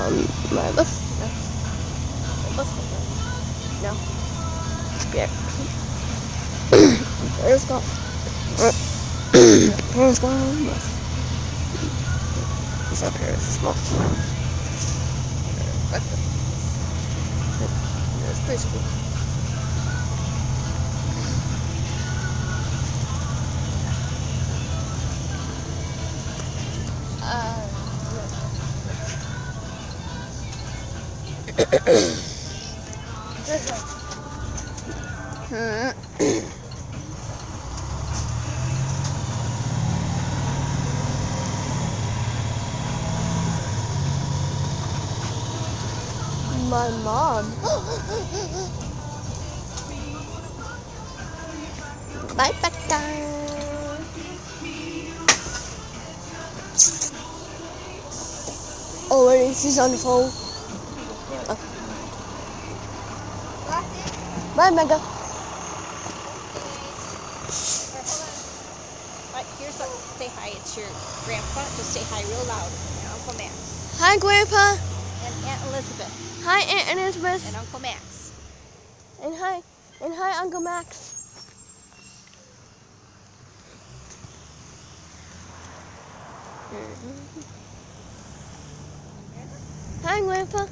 my bus. My bus. No. Yeah. There's go. There's go. It's up here. It's small. It's pretty cool. My mom. Bye, Becca. Oh, wait, she's on the phone. Oh. Bye, Mega. Right, here's what, say hi. It's your grandpa. Just say hi real loud. And Uncle Max. Hi, Grandpa. And Aunt Elizabeth. Hi, Aunt Elizabeth. And Uncle Max. And hi, Uncle Max. Hi, Grandpa.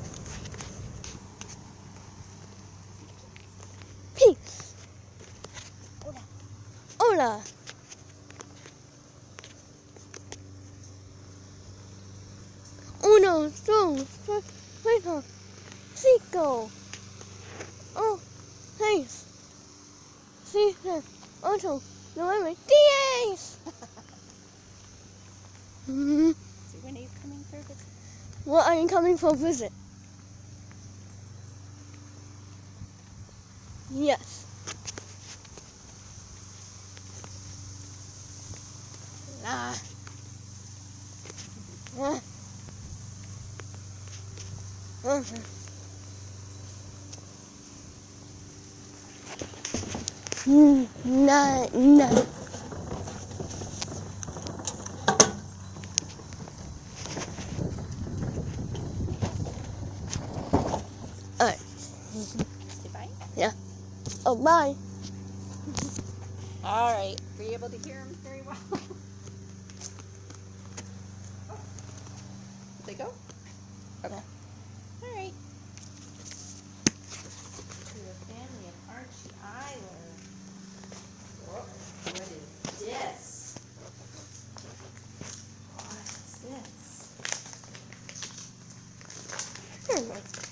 Peace. Hola. Hola. Uno, dos, tres, cuatro, cinco. Oh, seis, siete, ocho, nueve, 10. So when are you coming for a visit? What are you coming for a visit? Yes. Nah. No. Alright. Say bye. Yeah. Oh, bye. All right. Were you able to hear him very well? Did they go? Okay. All right. To the family of Archie Eiler. Whoa, what is this? What is this? Here, Mike.